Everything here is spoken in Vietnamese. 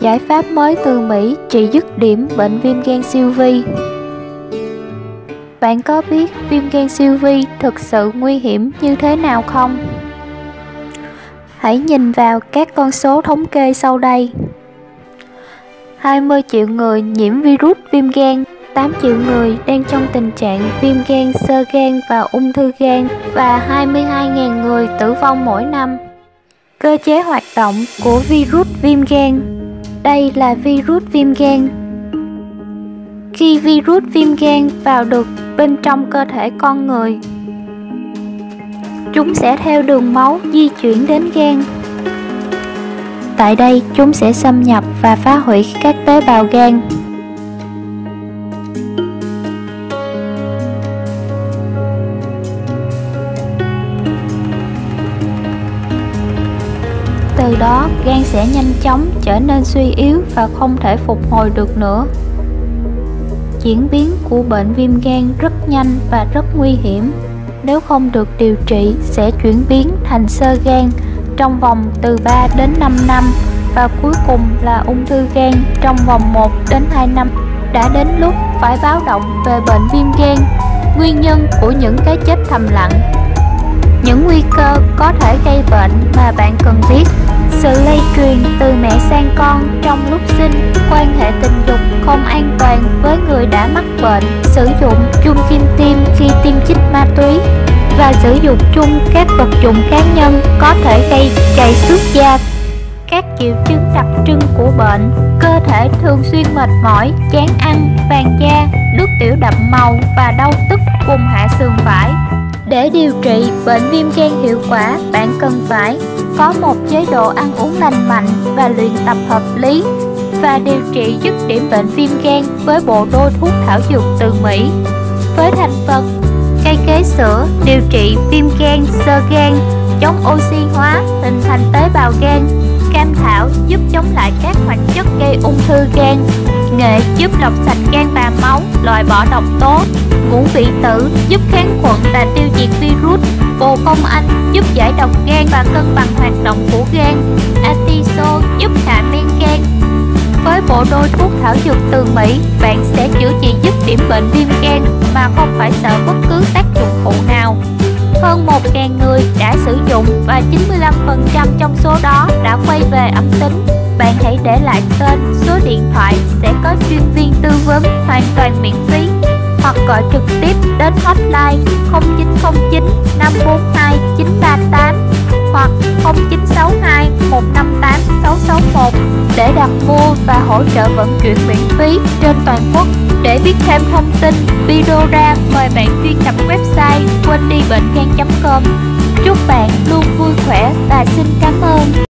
Giải pháp mới từ Mỹ trị dứt điểm bệnh viêm gan siêu vi. Bạn có biết viêm gan siêu vi thực sự nguy hiểm như thế nào không? Hãy nhìn vào các con số thống kê sau đây. 20 triệu người nhiễm virus viêm gan, 8 triệu người đang trong tình trạng viêm gan, xơ gan và ung thư gan và 22.000 người tử vong mỗi năm. Cơ chế hoạt động của virus viêm gan. Đây là virus viêm gan. Khi virus viêm gan vào được bên trong cơ thể con người, chúng sẽ theo đường máu di chuyển đến gan. Tại đây, chúng sẽ xâm nhập và phá hủy các tế bào gan. Từ đó, gan sẽ nhanh chóng trở nên suy yếu và không thể phục hồi được nữa. Diễn biến của bệnh viêm gan rất nhanh và rất nguy hiểm. Nếu không được điều trị sẽ chuyển biến thành xơ gan trong vòng từ 3 đến 5 năm và cuối cùng là ung thư gan trong vòng 1 đến 2 năm. Đã đến lúc phải báo động về bệnh viêm gan, nguyên nhân của những cái chết thầm lặng. Những nguy cơ có thể gây bệnh mà bạn cần biết: sự lây truyền từ mẹ sang con trong lúc sinh, quan hệ tình dục không an toàn với người đã mắc bệnh, sử dụng chung kim tiêm khi tiêm chích ma túy và sử dụng chung các vật dụng cá nhân có thể gây trầy xước da. Các triệu chứng đặc trưng của bệnh: cơ thể thường xuyên mệt mỏi, chán ăn, vàng da, nước tiểu đậm màu và đau tức vùng hạ sườn phải. Để điều trị bệnh viêm gan hiệu quả, bạn cần phải có một chế độ ăn uống lành mạnh và luyện tập hợp lý, và điều trị dứt điểm bệnh viêm gan với bộ đôi thuốc thảo dược từ Mỹ. Với thành phần: cây khế sữa điều trị viêm gan, xơ gan, chống oxy hóa hình thành tế bào gan, cam thảo giúp chống lại các hoạt chất gây ung thư gan, nghệ giúp lọc sạch gan và máu, loại bỏ độc tố, ngũ vị tử giúp kháng khuẩn và tiêu diệt virus, bồ công anh giúp giải độc gan và cân bằng hoạt động của gan, atiso giúp hạ men gan. Với bộ đôi thuốc thảo dược từ Mỹ, bạn sẽ chữa trị dứt điểm bệnh viêm gan mà không phải sợ bất cứ tác dụng phụ nào. Hơn 1.000 người đã sử dụng và 95% trong số đó đã quay về âm tính. Bạn hãy để lại tên, số điện thoại, sẽ có chuyên viên tư vấn hoàn toàn miễn phí, hoặc gọi trực tiếp đến hotline 0909 542 938 hoặc 0962 158 661 để đặt mua và hỗ trợ vận chuyển miễn phí trên toàn quốc. Để biết thêm thông tin, video ra, mời bạn truy cập website quên đi bệnh gan.com. Chúc bạn luôn vui khỏe và xin cảm ơn.